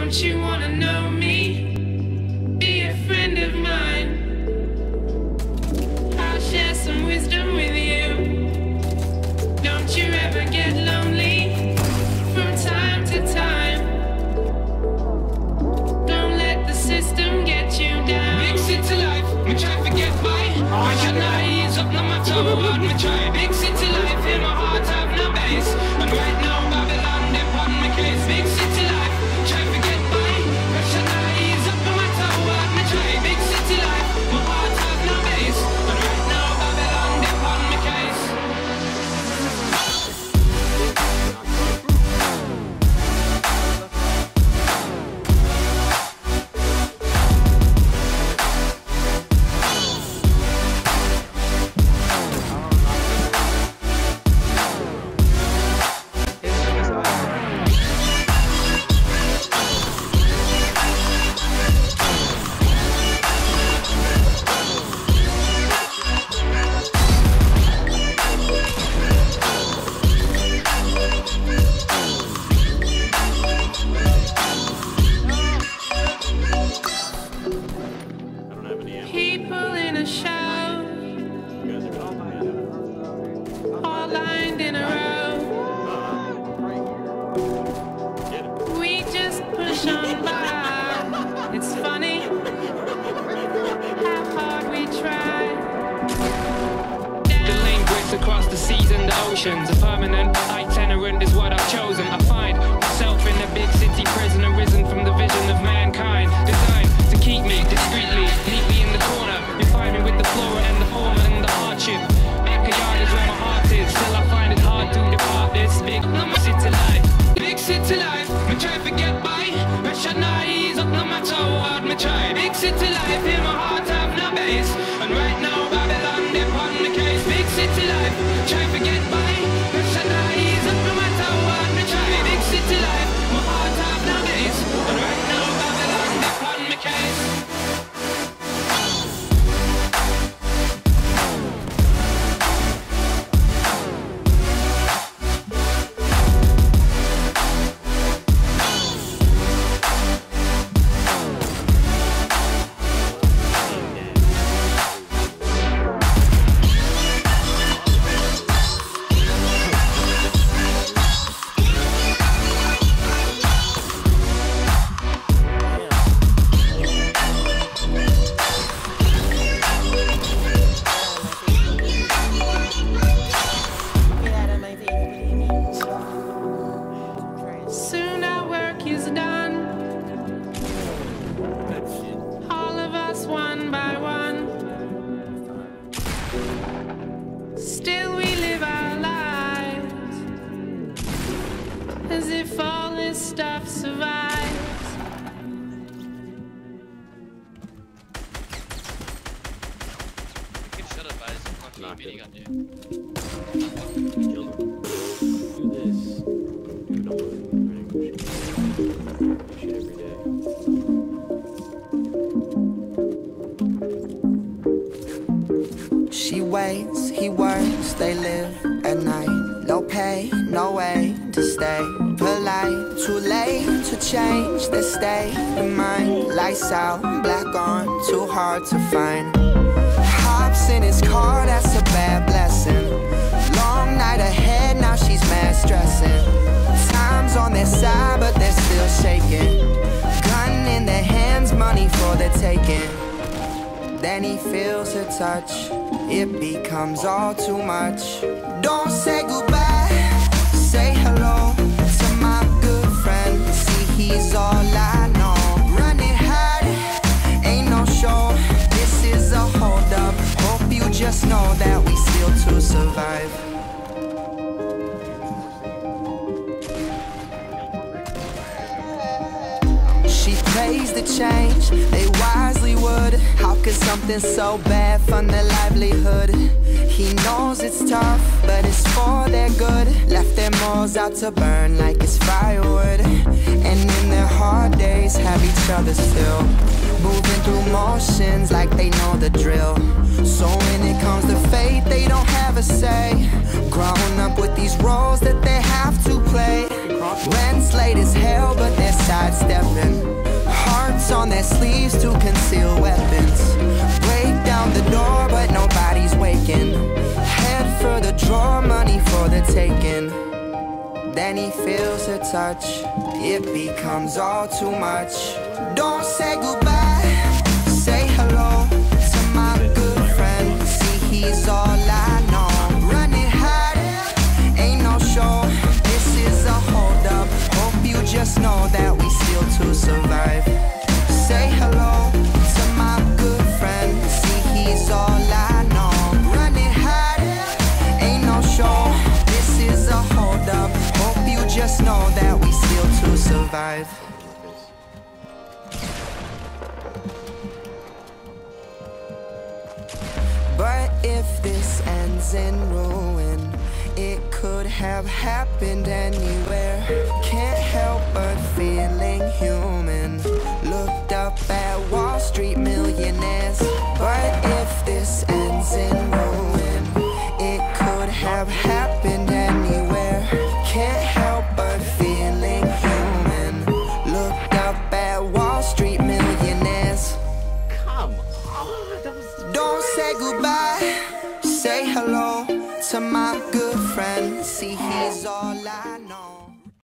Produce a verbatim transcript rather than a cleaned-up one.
Don't you wanna know me? Be a friend of mine. I'll share some wisdom with you. Don't you ever get lonely from time to time. Don't let the system get you down. Big city life, me try to get by. I should not ease up, no matter what me try. Big city life, in my heart have no base. And right now Babylon, they on my case. Big city life, try to get by. I should not ease up, no matter what me try. Big city life, my heart have no base. And right now Babylon, they on my case. People in a show, all lined in a row. We just push on by. It's funny how hard we try. The lane breaks across the seas and the oceans. A permanent itinerant is what I've chosen. I find myself in a big city prison, arisen from the vision of mankind, designed to keep me discreetly, neatly in the corner. You find me with the flora and the fauna and the hardship. Backyard is where my heart is. Still I find it hard to depart this big city life. Big city life, me try to get by. I should not ease up, no matter what me try. Big city life, in my heart have no base. And right now Babylon, they on the case. Big city life, try to get by. I should not ease up, no matter what me try. Big city life, my heart have no base. And right now Babylon, they on the case. Soon our work is done. All of us one by one. Still we live our lives as if all this stuff survives. Shut up, guys. I'm meeting on you. Do this. You know what? Shit every day. She waits, he works, they live at night. No pay, no way to stay polite. Too late to change their state of mind. Lights out, black on, too hard to find. Hops in his car, that's a bad blessing. Long night ahead, now she's mad stressing. Time's on their side, but they're still shaking. Gun in their hands, money for the taking. Then he feels her touch, it becomes all too much. Don't say goodbye, say hello to my good friend. See, he's all I know. Running hard, ain't no show. This is a hold up. Hope you just know that we still to survive. She plays the change, they wisely would. How could something so bad fund their livelihood? He knows it's tough, but it's for their good. Left their morals out to burn like it's firewood. And in their hard days have each other still. Moving through motions like they know the drill. So when it comes to fate, they don't have a say. Growing up with these roles that they have to play. Rent's late as hell, but they're sidestepping. buttons on their sleeves to conceal weapons. Break down the door, but nobody's waking. Head for the drawer, money for the taking. Then he feels her touch, it becomes all too much. Don't say goodbye, say hello to my good friend. See, he's all I know. Running hard, ain't no show. This is a hold up. Hope you just know that we still to survive. Say hello to my good friend. See, he's all I know. Running hard, ain't no show. This is a hold up. Hope you just know that we still to survive. But if this ends in ruin, it could have happened anywhere. Can't help but feeling human. Looked up at Wall Street millionaires. But if this ends in ruin, it could have happened anywhere. Can't help but feeling human. Looked up at Wall Street millionaires. Come on, that was... Don't say goodbye, say hello to my good friend. See, he's all I know.